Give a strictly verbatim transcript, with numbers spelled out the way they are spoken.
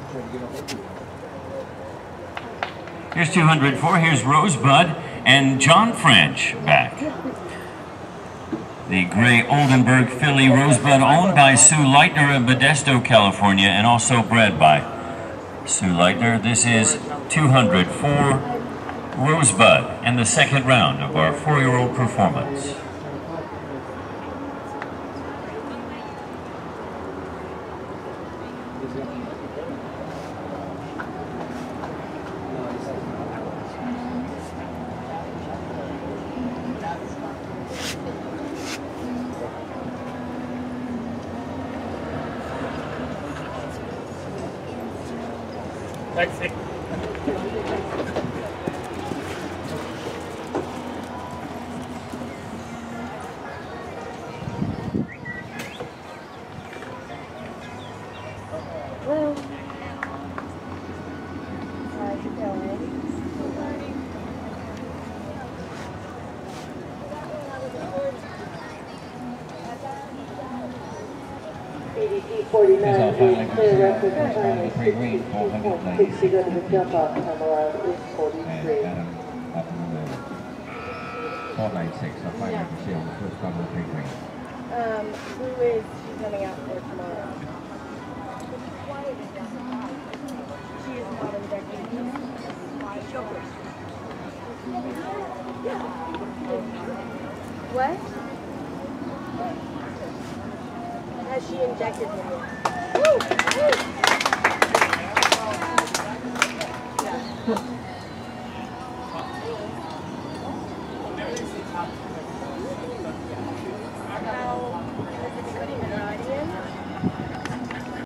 Here's two hundred four. Here's Rosebud and John French back. The gray Oldenburg filly Rosebud, owned by Sue Leitner of Modesto, California, and also bred by Sue Leitner. This is two hundred four Rosebud in the second round of our four-year-old performance. Taxi. Well, how's it going? A D P forty-nine is clear record time is sixty-two point six. You go to the jump off time allowed is forty-three. four ninety-six, I find I can see on the first time of the green. Um, who is she coming out for tomorrow? She is not injected. What? Has she injected him yet?